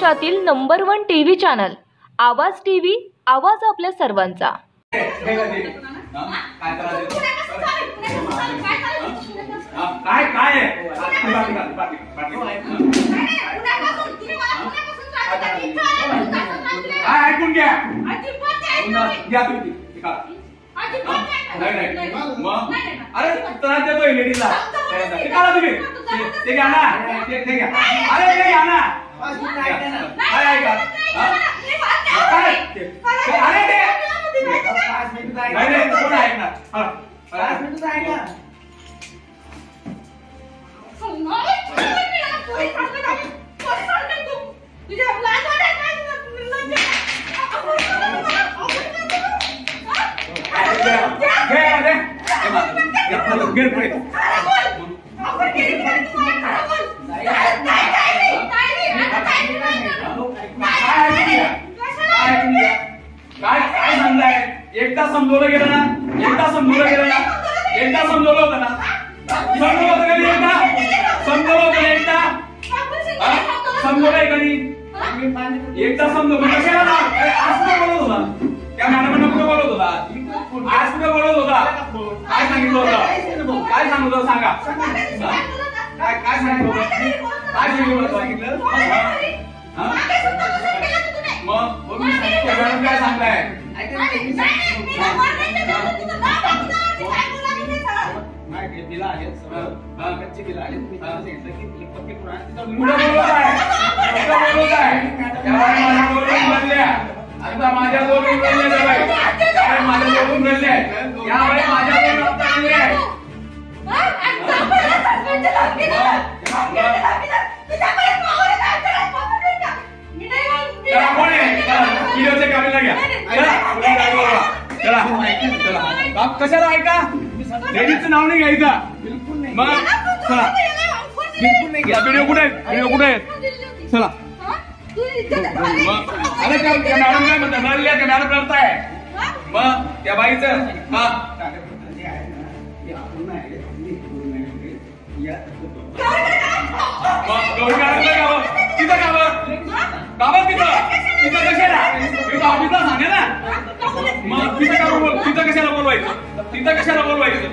महाराष्ट्रातील number 1 TV channel Awaaz TV, आवाज आपल्या सर्वांचा। ऐकून घ्या अरे त्रास देतोय लेडीजला तुम्ही ते घ्या ना ते घ्या अरे ते घ्या ना अरे ते काय सांगताय? एकदा समजवलं गेलं ना, एकदा समजवलं होतं ना, समजवलं होतं कधी एकदा समजवलंय कधी एकदा समजवलं कशाला ना आज कुठे बोलत होता त्या मॅडमांना कुठे बोलत होता आज कुठे बोलत होता काय सांगितलं होतं काय सांगत होतं सांगा काय सांगितलं होतं मग मॅडम काय सांगताय माझ्या दोन कशाला ऐका लेडीजचं नाव नाही घ्यायचं मग चला व्हिडिओ कुठे आहे चला अरे त्या मॅडम काय म्हणतात रडल्या त्या मॅडम रडताय मग त्या बाईचं हा तिथं गावात तिथं कशाला ऑफिसला सांगे ना मग तिथं कशाला बोलवायचं तिथं कशाला बोलवायचं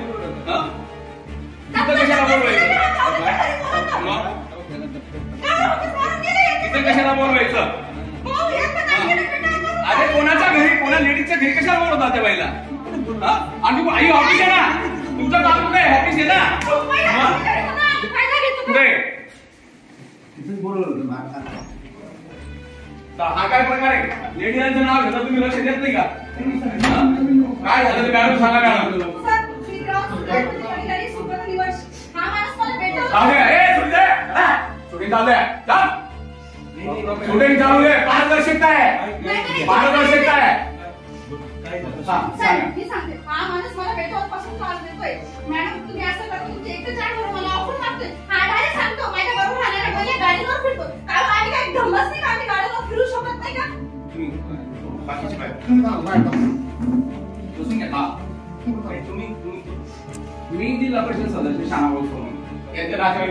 अरे कोणाच्या घरी कोणा लेडीजच्या घरी कशाला बोलवतात त्या बाईला आणि आई ऑफिस आहे ना तुमचं काम कुठे ऑफिस आहे ना कुठे हा काय प्रकार आहे लेडीजचं नाव घेता तुम्ही लक्ष देत नाही का काय झालं ते मॅडम सांगा मॅडम शूटिंग चालू आहे पारदर्शकता आहे तुम्ही जिल्हा परिषद सदस्य शाळा बोलतो यांच्या नातेवाईक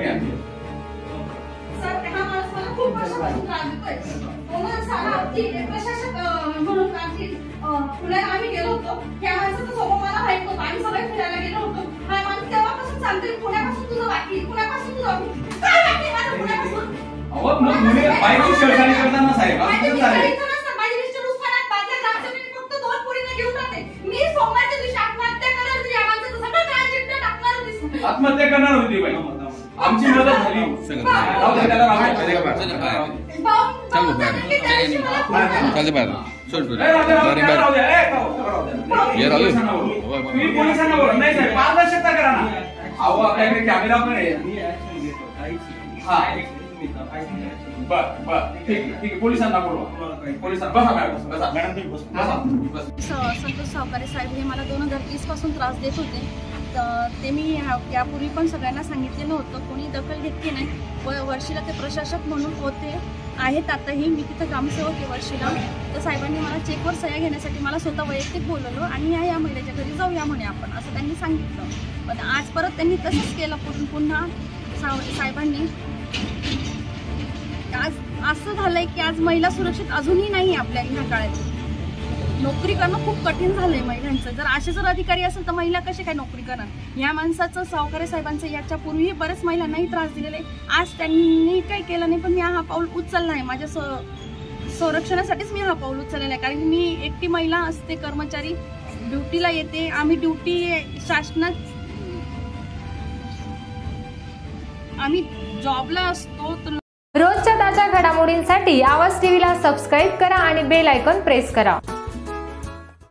पुण्याला आम्ही गेलो होतो त्या माणसाचा स्वभाव मला माहित होता आम्ही सगळे फिरायला गेलो होतो हा माणूस तेव्हापासून सांगते पुण्यापासून तुझं बाकी पुण्यापासून तुझं काय बाकी माझं पुण्यापासून बाईची शेळसाणी करताना साहेब माझे मिस्टर उस्मानात बादल्या ग्रामसभेने फक्त 2 पोरींना घेऊन राहते मी सोमवारच्या दिवशी आत्महत्या करणार होती या माणसाचं सगळं काळ चिट्टा टाकणार होती आत्महत्या करणार होती बाई आमची मदत झाली पोलिसांना नाही साहेब पारदर्शकता करा ना अहो आपल्याकडे कॅमेरा पण आहे पोलिसांना बोलवा संतोष सहकारी साहेब हे मला 2030 पासून त्रास देत होते ते मी यापूर्वी पण सगळ्यांना सांगितलेलं होतं कोणी दखल घेतली नाही वर्षीला ते प्रशासक म्हणून होते आहेत आताही मी तिथं ग्रामसेवक आहे वर्षीला तर साहेबांनी मला चेकवर सह्या घेण्यासाठी मला स्वतः वैयक्तिक बोलवलं आणि या महिलेच्या घरी जाऊया म्हणे आपण असं त्यांनी सांगितलं पण आज परत त्यांनी तसंच केलं पुन्हा साहेबांनी आज असं झालंय की आज महिला सुरक्षित अजूनही नाही आपल्या ह्या काळात. नोकरी करणं खूप कठीण झालंय महिलांचं. जर असे जर अधिकारी असेल तर महिला कसे काय नोकरी करणार. ह्या माणसाचं सावकारे साहेबांचं याच्या पूर्वी बरेच महिलांनाही त्रास दिलेले. आज त्यांनी काही केलं नाही पण मी हा पाऊल उचलला आहे. माझ्या संरक्षणासाठीच मी हा पाऊल उचललेला आहे. कारण मी एकटी महिला असते, कर्मचारी ड्युटीला येते. आम्ही ड्युटी शासनात आम्ही जॉबला असतो. रोजच्या ताज्या घडामोडींसाठी आवाज टीव्हीला सबस्क्राईब करा आणि बेल आयकॉन प्रेस करा.